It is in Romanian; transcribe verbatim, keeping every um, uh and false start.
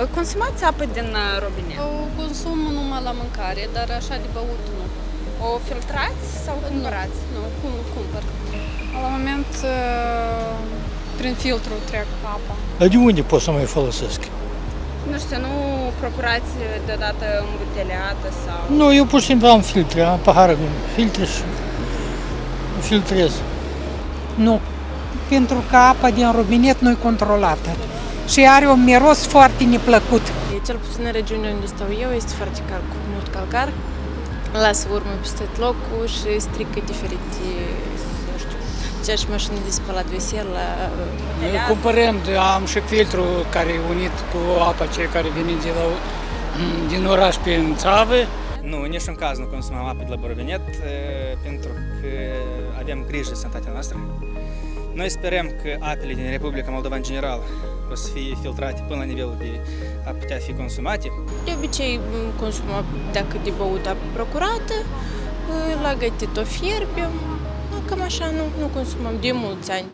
Consumați apă din robinet? O consum numai la mâncare, dar așa de băut nu. O filtrați sau cumpărați? Nu, nu cum, cumpăr. La moment, prin filtru trec apa. Dar de unde pot să mai folosesc? Nu știu, nu procurați deodată îmbuteleată sau... Nu, eu pur și simplu am filtre, am pahară cu filtre și filtrez. Nu, pentru că apa din robinet nu e controlată și are un miros foarte neplăcut. Cel puțin în regiunea unde stau eu este foarte cal, cu mult calcar, lasă urmă peste tot locul și strică diferite, nu știu, aceeași mașini de spălat veselă. Noi cumpărăm, am și filtru care e unit cu apa cei care vine de la, din oraș prin țavă. Nu, în niciun caz nu consumăm apă de la robinet, pentru că avem grijă de sănătatea noastră. Noi sperăm că apele din Republica Moldova în general o să fie filtrate până la nivelul de a putea fi consumate. De obicei consumăm, dacă de băut apă procurată, la gătit o fierbem, cam așa nu, nu consumăm de mulți ani.